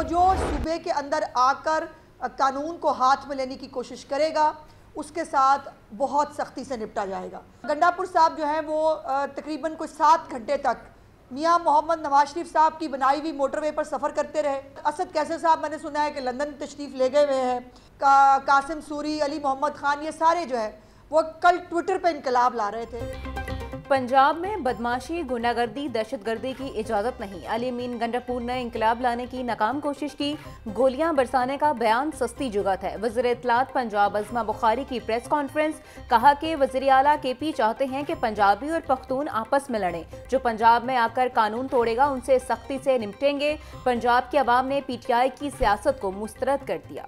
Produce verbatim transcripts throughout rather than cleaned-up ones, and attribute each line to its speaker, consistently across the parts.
Speaker 1: जो सूबे के अंदर आकर कानून को हाथ में लेने की कोशिश करेगा उसके साथ बहुत सख्ती से निपटा जाएगा। गंडापुर साहब जो हैं वो तकरीबन कुछ सात घंटे तक मियाँ मोहम्मद नवाज शरीफ साहब की बनाई हुई मोटरवे पर सफ़र करते रहे। असद कैसर साहब मैंने सुना है कि लंदन तशरीफ़ ले गए हुए हैं। का, कासिम सूरी, अली मोहम्मद खान, ये सारे जो है वो कल ट्विटर पर इनकलाब ला रहे थे।
Speaker 2: पंजाब में बदमाशी, गुंडागर्दी, दहशतगर्दी की इजाज़त नहीं। अली मीन गंडापुर ने इंकलाब लाने की नाकाम कोशिश की। गोलियां बरसाने का बयान सस्ती जुगत है। वज़ीर इत्तलात पंजाब अज़मा बुखारी की प्रेस कॉन्फ्रेंस, कहा कि वज़ीर आला के पी चाहते हैं कि पंजाबी और पख्तून आपस में लड़ें। जो पंजाब में आकर कानून तोड़ेगा उनसे सख्ती से निपटेंगे। पंजाब की आवाम ने पी टी आई की सियासत को मुस्तरद कर दिया।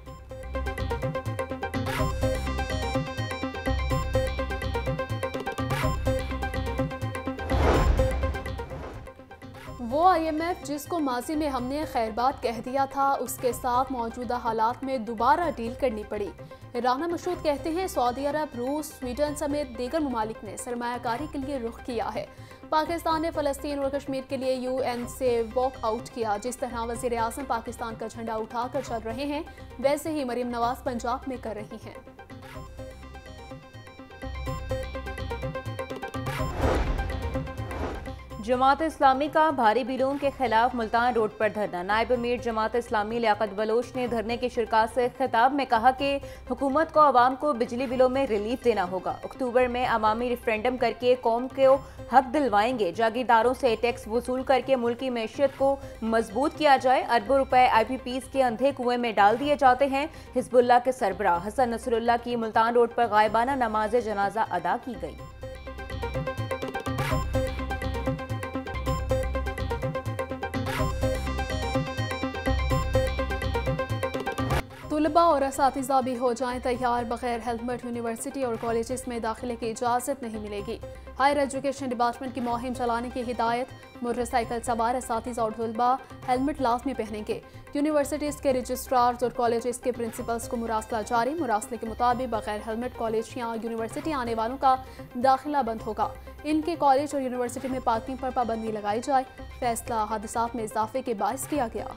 Speaker 3: वो आई एम एफ जिसको माजी में हमने खैरबाद कह दिया था, उसके साथ मौजूदा हालात में दोबारा डील करनी पड़ी। राना मशहूद कहते हैं सऊदी अरब, रूस, स्वीडन समेत दीगर ममालिक ने सरमायाकारी के लिए रुख किया है। पाकिस्तान ने फ़लस्तीन और कश्मीर के लिए यू एन से वॉक आउट किया। जिस तरह वज़ीर आज़म पाकिस्तान का झंडा उठाकर चल रहे हैं वैसे ही मरीम नवाज पंजाब में कर रही हैं।
Speaker 2: जमात इस्लामी का भारी बिलों के खिलाफ मुल्तान रोड पर धरना। नायब अमीर जमात इस्लामी लियाकत बलोच ने धरने की शिरकत से खिताब में कहा कि हुकूमत को आवाम को बिजली बिलों में रिलीफ देना होगा। अक्टूबर में अवामी रेफरेंडम करके कौम को हक दिलवाएंगे। जागीरदारों से टैक्स वसूल करके मुल्क की मैशियत को मजबूत किया जाए। अरबों रुपए आई पी पीज के अंधे कुएं में डाल दिए जाते हैं। हिजबुल्लाह के सरबराह हसन नसरुल्लाह की मुल्तान रोड पर गायबाना नमाज जनाजा अदा की गई।
Speaker 3: तलबा और असातिज़ा भी हो जाएं तैयार, बगैर हेलमेट यूनिवर्सिटी और कॉलेजेस में दाखिले की इजाज़त नहीं मिलेगी। हायर एजुकेशन डिपार्टमेंट की मुहिम चलाने की हिदायत। मोटरसाइकिल सवार असातिज़ा और तलबा हेलमेट लाजमी पहनेंगे। यूनिवर्सिटीज़ के रजिस्ट्रार्स और कॉलेजेस के प्रिंसिपल्स को मुरासला जारी। मुरासले के मुताबिक बगैर हेलमेट कॉलेज या यूनिवर्सिटी आने वालों का दाखिला बंद होगा। इनके कॉलेज और यूनिवर्सिटी में पार्किंग पर पाबंदी लगाई जाए। फैसला हादसात में इजाफे के बायस किया गया।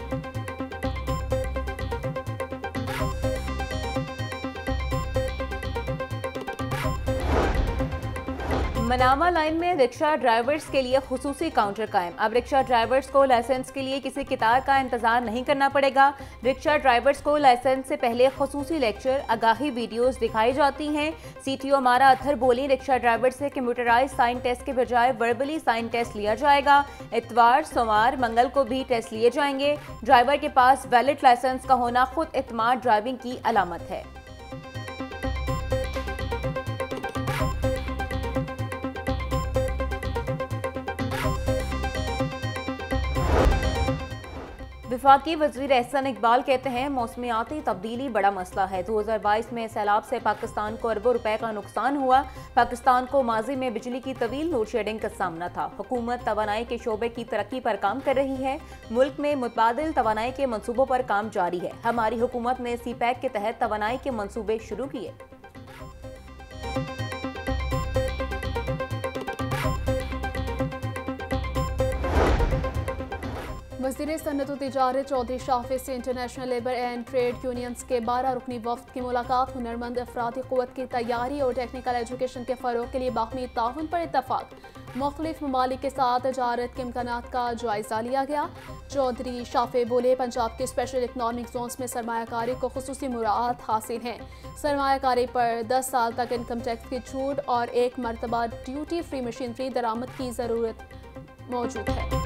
Speaker 2: मनामा लाइन में रिक्शा ड्राइवर्स के लिए खुसूसी काउंटर कायम। अब रिक्शा ड्राइवर्स को लाइसेंस के लिए किसी कितार का इंतजार नहीं करना पड़ेगा। रिक्शा ड्राइवर्स को लाइसेंस से पहले खुसूसी लेक्चर, आगाही वीडियोस दिखाई जाती हैं। सीटीओ मारा अथर बोली, रिक्शा ड्राइवर से कंप्यूटराइज साइन टेस्ट के बजाय वर्बली साइन टेस्ट लिया जाएगा। इतवार, सोमवार, मंगल को भी टेस्ट लिए जाएंगे। ड्राइवर के पास वैलिड लाइसेंस का होना खुद एतमाद ड्राइविंग की अलामत है। वफाकी वज़ीर एहसन इकबाल कहते हैं मौसमियाती तब्दीली बड़ा मसला है। दो हज़ार बाईस में सैलाब से पाकिस्तान को अरबों रुपए का नुकसान हुआ। पाकिस्तान को माजी में बिजली की तवील लोड शेडिंग का सामना था। हुकूमत तवानाई के शोबे की तरक्की पर काम कर रही है। मुल्क में मुतबादिल तवानाई के मनसूबों पर काम जारी है। हमारी हुकूमत ने सी पैक के तहत तवानाई के मनसूबे शुरू किए।
Speaker 3: वज़ीर सनअत व तिजारत चौधरी शाफिज़ से international labour and trade unions के बारह रुकनी वफ्द की मुलाकात। हुनरमंद अफरादी क़ुव्वत की तैयारी और टेक्निकल एजुकेशन के फ़रोग़ के लिए बाहमी ताउन पर इत्तफ़ाक़। मुख्तलिफ ममालिक के साथ तजारत के इम्कानात का जायज़ा लिया गया। चौधरी शाफे बोले, पंजाब के स्पेशल इकनॉमिक जोन्स में सरमायाकारी को खुसूसी मुराद हासिल हैं। सरमायाकारी पर दस साल तक इनकम टैक्स की छूट और एक मरतबा ड्यूटी फ्री मशीनरी दरामद की ज़रूरत मौजूद है।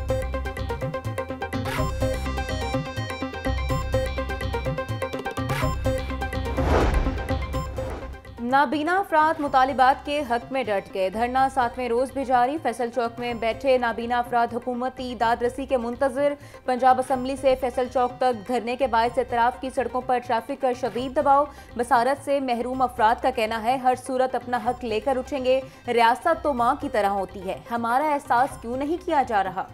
Speaker 2: नाबीना अफराद मुतालिबात के हक में डट गए। धरना सातवें रोज भी जारी। फैसल चौक में बैठे नाबीना अफराद हुकूमती दादरसी के मुंतजर। पंजाब असम्बली से फैसल चौक तक धरने के बायस एतराफ की सड़कों पर ट्रैफिक का शदीद दबाव। बसारत से महरूम अफराद का कहना है हर सूरत अपना हक लेकर उठेंगे। रियासत तो माँ की तरह होती है, हमारा एहसास क्यों नहीं किया जा रहा।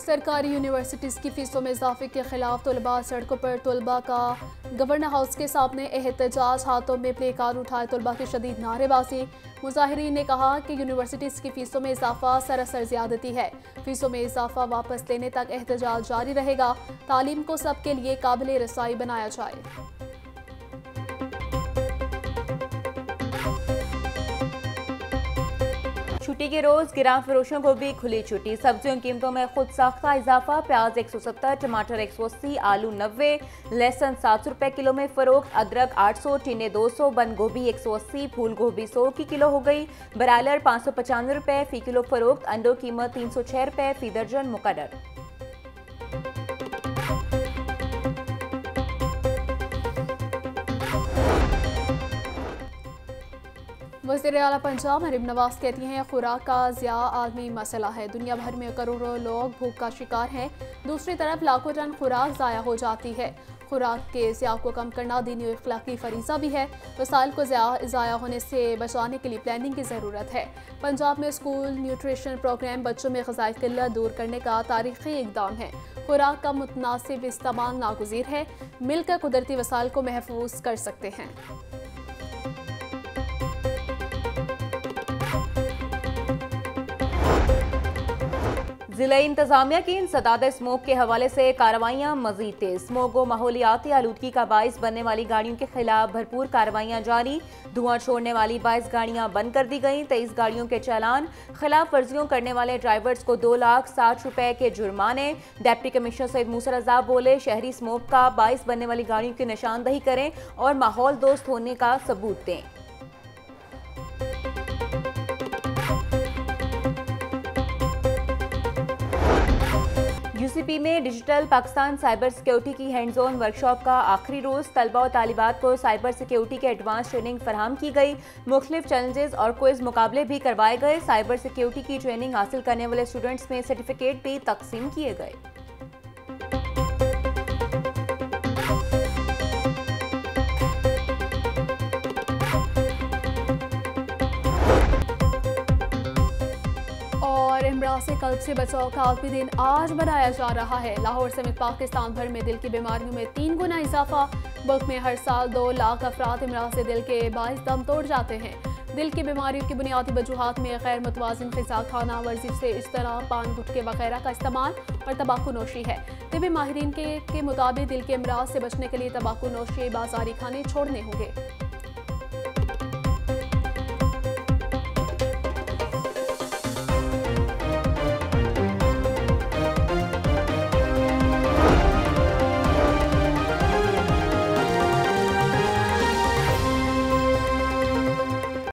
Speaker 3: सरकारी यूनिवर्सिटीज़ की फ़ीसों में इजाफे के खिलाफ तलबा सड़कों पर तलबा का गवर्नर हाउस के सामने एहतजाज, हाथों में प्ले कार्ड उठाए तलबा की शदीद नारेबाजी। मुजाहिरीन ने कहा कि यूनिवर्सिटीज़ की फ़ीसों में इजाफा सरासर ज़्यादती है। फ़ीसों में इजाफा वापस लेने तक एहतजाज जारी रहेगा। तालीम को सबके लिए काबिल रसाई बनाया जाए।
Speaker 2: छुट्टी के रोज गिरां फरोशों को भी खुली छुट्टी। सब्जियों की कीमतों में खुद साख्ता इजाफा। प्याज एक सौ सत्तर, टमाटर एक सौ अस्सी, आलू नब्बे, लहसुन सात सौ रुपए किलो में फरोख्त, अदरक आठ सौ, टीने दो सौ, बंद गोभी एक सौ अस्सी, फूल गोभी सौ की किलो हो गई। ब्रायलर पाँच सौ पचानवे रुपए फी किलो फरोख्त। अंडों की कीमत तीन सौ छह रुपए फी दर्जन मुकर्रर।
Speaker 3: वज़ीर आला पंजाब मरीम नवाज कहती हैं, खुराक का ज़िया आलमी मसला है। दुनिया भर में करोड़ों लोग भूख का शिकार हैं। दूसरी तरफ लाखों टन खुराक ज़ाया हो जाती है। खुराक के ज़िया को कम करना दीनी और इखलाकी फरीज़ा भी है। वसाइल को ज़ाया होने से बचाने के लिए प्लानिंग की ज़रूरत है। पंजाब में स्कूल न्यूट्रिशन प्रोग्राम बच्चों में ग़िज़ाई किल्लत दूर करने का तारीख़ी इक़दाम है। खुराक का मुतनासिब इस्तेमाल नागुज़ीर है। मिलकर कुदरती वसाइल को महफूज कर सकते हैं।
Speaker 2: जिला इंतजामिया की इंसदाद स्मोक के हवाले से कार्रवाइयाँ मजीद तेज। स्मोक व माहौलियाती आलूदगी का बाइस बनने वाली गाड़ियों के खिलाफ भरपूर कार्रवाइयाँ जारी। धुआं छोड़ने वाली बाईस गाड़ियाँ बंद कर दी गईं। तेईस गाड़ियों के चालान। खिलाफ वर्जियों करने वाले ड्राइवर्स को दो लाख साठ रुपए के जुर्माने। डिप्टी कमिश्नर सैयद मूसा रज़ा बोले, शहरी स्मोक का बाइस बनने वाली गाड़ियों की निशानदही करें और माहौल दोस्त होने का सबूत दें। यूसीपी में डिजिटल पाकिस्तान साइबर सिक्योरिटी की हैंड्स ऑन वर्कशॉप का आखिरी रोज तलबा और तालिबात को साइबर सिक्योरिटी के एडवांस ट्रेनिंग फराहम की गई। मुख्तलिफ चैलेंजेस और क्विज मुकाबले भी करवाए गए। साइबर सिक्योरिटी की ट्रेनिंग हासिल करने वाले स्टूडेंट्स में सर्टिफिकेट भी तकसीम किए गए।
Speaker 3: इमराज से कल्ब से बचाव का आलमी दिन आज मनाया जा रहा है। लाहौर समेत पाकिस्तान भर में दिल की बीमारियों में तीन गुना इजाफा। मुल्क में हर साल दो लाख अफराद इमराज से दिल के बाइस दम तोड़ जाते हैं। दिल की बीमारियों की बुनियादी वजूहात में गैर मुतवाज़िन ग़िज़ा, खाना, वर्जिश से इस तरह पान गुटखे वगैरह का इस्तेमाल और तंबाकू नोशी है। तिबी माहिरीन के, के मुताबिक दिल के इमराज से बचने के लिए तंबाकू नोशी, बाजारी खाने छोड़ने होंगे।